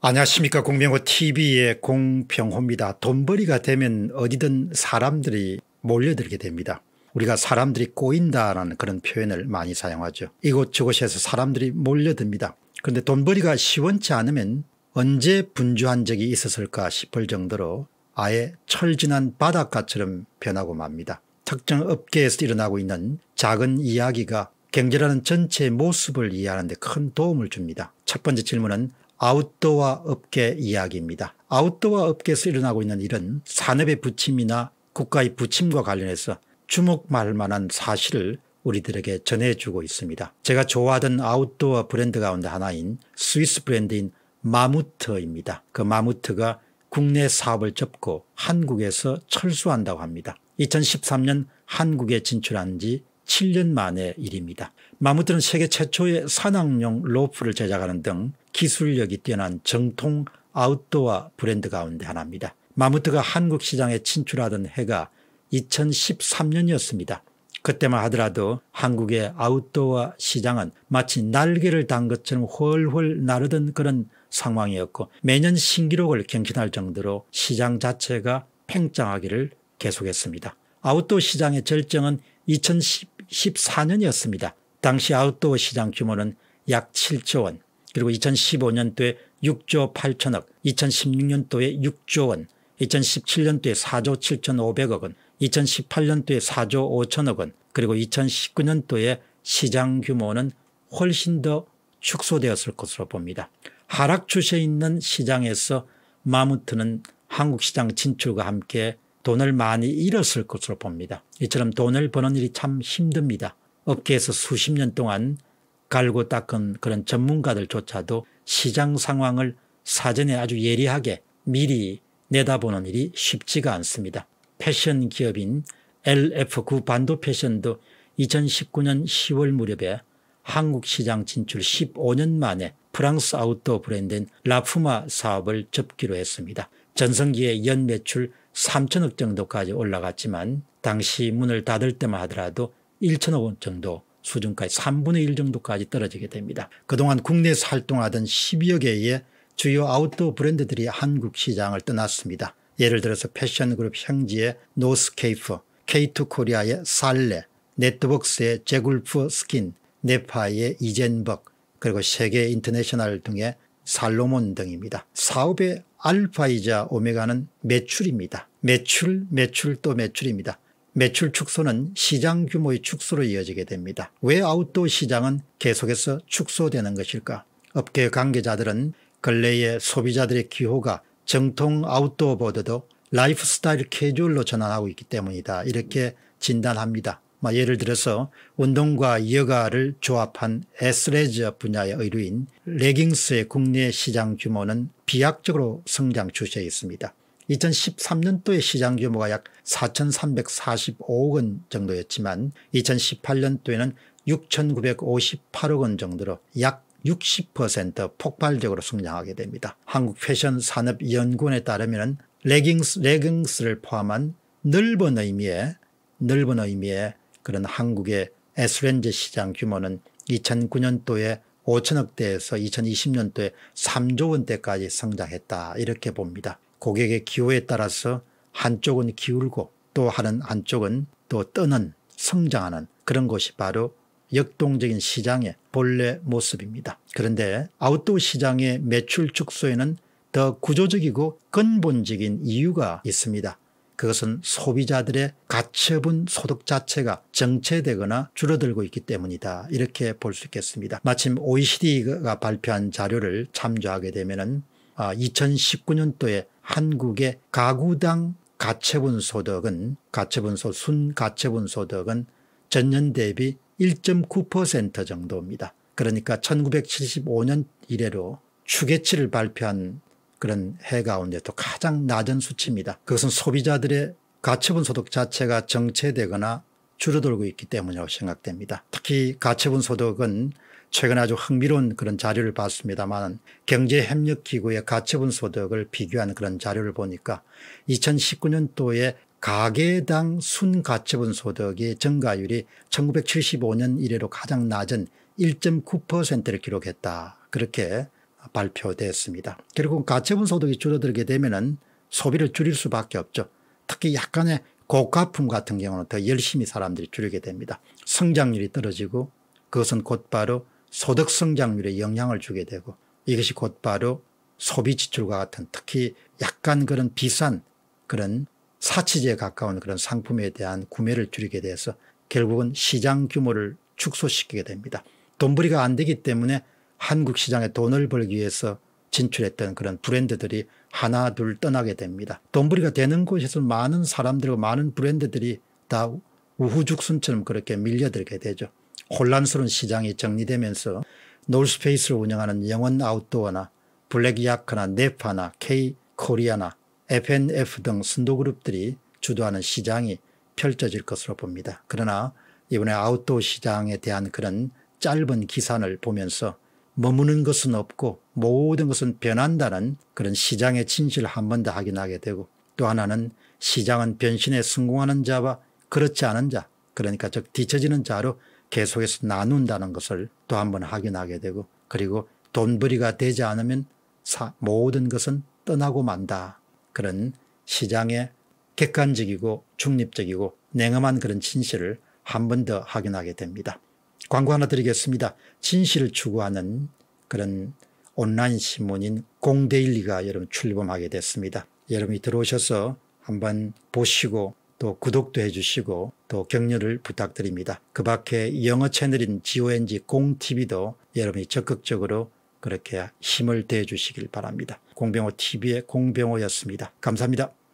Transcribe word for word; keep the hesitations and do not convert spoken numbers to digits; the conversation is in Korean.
안녕하십니까. 공병호 티비의 공병호입니다. 돈벌이가 되면 어디든 사람들이 몰려들게 됩니다. 우리가 사람들이 꼬인다라는 그런 표현을 많이 사용하죠. 이곳저곳에서 사람들이 몰려듭니다. 그런데 돈벌이가 시원치 않으면 언제 분주한 적이 있었을까 싶을 정도로 아예 철진한 바닷가처럼 변하고 맙니다. 특정 업계에서 일어나고 있는 작은 이야기가 경제라는 전체의 모습을 이해하는 데 큰 도움을 줍니다. 첫 번째 질문은 아웃도어 업계 이야기입니다. 아웃도어 업계에서 일어나고 있는 일은 산업의 부침이나 국가의 부침과 관련해서 주목할 만한 사실을 우리들에게 전해주고 있습니다. 제가 좋아하던 아웃도어 브랜드 가운데 하나인 스위스 브랜드인 마무트입니다. 그 마무트가 국내 사업을 접고 한국에서 철수한다고 합니다. 이천십삼 년 한국에 진출한 지 칠 년 만의 일입니다. 마무트는 세계 최초의 산악용 로프를 제작하는 등 기술력이 뛰어난 정통 아웃도어 브랜드 가운데 하나입니다. 마무트가 한국 시장에 진출하던 해가 이천십삼 년이었습니다. 그때만 하더라도 한국의 아웃도어 시장은 마치 날개를 단 것처럼 훨훨 나르던 그런 상황이었고 매년 신기록을 경신할 정도로 시장 자체가 팽창하기를 계속했습니다. 아웃도어 시장의 절정은 이천십사 년이었습니다. 당시 아웃도어 시장 규모는 약 칠조 원, 그리고 이천십오 년도에 육조 팔천억, 이천십육 년도에 육조 원, 이천십칠 년도에 사조 칠천오백억 원, 이천십팔 년도에 사조 오천억 원, 그리고 이천십구 년도에 시장 규모는 훨씬 더 축소되었을 것으로 봅니다. 하락 추세에 있는 시장에서 마무트는 한국 시장 진출과 함께 돈을 많이 잃었을 것으로 봅니다. 이처럼 돈을 버는 일이 참 힘듭니다. 업계에서 수십 년 동안 갈고 닦은 그런 전문가들조차도 시장 상황을 사전에 아주 예리하게 미리 내다보는 일이 쉽지가 않습니다. 패션 기업인 엘에프 구 반도 패션도 이천십구 년 시월 무렵에 한국 시장 진출 십오 년 만에 프랑스 아웃도어 브랜드인 라푸마 사업을 접기로 했습니다. 전성기의 연 매출 삼천억 정도까지 올라갔지만 당시 문을 닫을 때만 하더라도 일천억 원 정도 수준까지 삼분의 일 정도까지 떨어지게 됩니다. 그동안 국내에서 활동하던 십여 개의 주요 아웃도어 브랜드들이 한국 시장을 떠났습니다. 예를 들어서 패션그룹 형지의 노스케이프, 케이투 코리아의 살레, 네트웍스의 제굴프 스킨, 네파의 이젠벅, 그리고 세계 인터내셔널 등의 살로몬 등입니다. 사업의 알파이자 오메가는 매출입니다. 매출, 매출 또 매출입니다. 매출 축소는 시장 규모의 축소로 이어지게 됩니다. 왜 아웃도어 시장은 계속해서 축소되는 것일까? 업계 관계자들은 근래의 소비자들의 기호가 정통 아웃도어보다도 라이프스타일 캐주얼로 전환하고 있기 때문이다, 이렇게 진단합니다. 예를 들어서 운동과 여가를 조합한 애슬레저 분야의 의류인 레깅스의 국내 시장 규모는 비약적으로 성장 추세에 있습니다. 이천십삼 년도의 시장 규모가 약 사천삼백사십오억 원 정도였지만 이천십팔 년도에는 육천구백오십팔억 원 정도로 약 육십 퍼센트 폭발적으로 성장하게 됩니다. 한국패션산업연구원에 따르면 레깅스, 레깅스를 포함한 넓은 의미의 넓은 의미의 그런 한국의 애슬레저 시장 규모는 이천구 년도에 오천억대에서 이천이십 년도에 삼조 원대까지 성장했다, 이렇게 봅니다. 고객의 기호에 따라서 한쪽은 기울고 또 하는 한쪽은 또 뜨는 성장하는 그런 것이 바로 역동적인 시장의 본래 모습입니다. 그런데 아웃도어 시장의 매출 축소에는 더 구조적이고 근본적인 이유가 있습니다. 그것은 소비자들의 가처분 소득 자체가 정체되거나 줄어들고 있기 때문이다, 이렇게 볼 수 있겠습니다. 마침 오이시디가 발표한 자료를 참조하게 되면 이천십구 년도에 한국의 가구당 가처분 소득은 가처분 소, 순 가처분 소득은 전년 대비 일 점 구 퍼센트 정도입니다. 그러니까 천구백칠십오 년 이래로 추계치를 발표한 그런 해 가운데도 가장 낮은 수치입니다. 그것은 소비자들의 가처분 소득 자체가 정체되거나 줄어들고 있기 때문이라고 생각됩니다. 특히 가처분 소득은 최근 아주 흥미로운 그런 자료를 봤습니다만 경제협력기구의 가처분 소득을 비교한 그런 자료를 보니까 이천십구 년도에 가계당 순가처분 소득의 증가율이 천구백칠십오 년 이래로 가장 낮은 일 점 구 퍼센트를 기록했다, 그렇게 발표됐습니다. 결국 가처분 소득이 줄어들게 되면은 소비를 줄일 수밖에 없죠. 특히 약간의 고가품 같은 경우는 더 열심히 사람들이 줄이게 됩니다. 성장률이 떨어지고 그것은 곧바로 소득 성장률에 영향을 주게 되고 이것이 곧바로 소비 지출과 같은 특히 약간 그런 비싼 그런 사치제에 가까운 그런 상품에 대한 구매를 줄이게 돼서 결국은 시장 규모를 축소시키게 됩니다. 돈벌이가 안 되기 때문에 한국 시장에 돈을 벌기 위해서 진출했던 그런 브랜드들이 하나 둘 떠나게 됩니다. 돈벌이가 되는 곳에서 많은 사람들과 많은 브랜드들이 다 우후죽순처럼 그렇게 밀려들게 되죠. 혼란스러운 시장이 정리되면서 노스페이스를 운영하는 영원 아웃도어나 블랙야크나 네파나 K코리아나 에프엔에프 등 선도그룹들이 주도하는 시장이 펼쳐질 것으로 봅니다. 그러나 이번에 아웃도어 시장에 대한 그런 짧은 기사를 보면서 머무는 것은 없고 모든 것은 변한다는 그런 시장의 진실을 한 번 더 확인하게 되고 또 하나는 시장은 변신에 성공하는 자와 그렇지 않은 자 그러니까 즉 뒤처지는 자로 계속해서 나눈다는 것을 또 한 번 확인하게 되고 그리고 돈벌이가 되지 않으면 사, 모든 것은 떠나고 만다. 그런 시장의 객관적이고 중립적이고 냉엄한 그런 진실을 한 번 더 확인하게 됩니다. 광고 하나 드리겠습니다. 진실을 추구하는 그런 온라인 신문인 공데일리가 여러분 출범하게 됐습니다. 여러분이 들어오셔서 한번 보시고 또 구독도 해 주시고 또 격려를 부탁드립니다. 그 밖에 영어 채널인 지오엔지 공티비도 여러분이 적극적으로 그렇게 힘을 대해 주시길 바랍니다. 공병호 티비의 공병호였습니다. 감사합니다.